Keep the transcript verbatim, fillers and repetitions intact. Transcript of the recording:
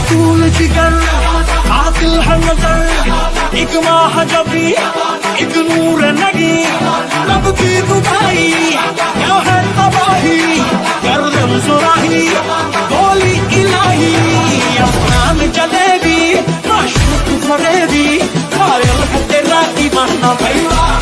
रसूल जिगर कातिल है नजर, एक माह जबी एक नूर नगी, तब की दुखाई क्या है तबाही, गर्दन सुराही गोली इलाही, अपना जलेबी माशूक फरेबी, कायल है तेरा ईमान भैया।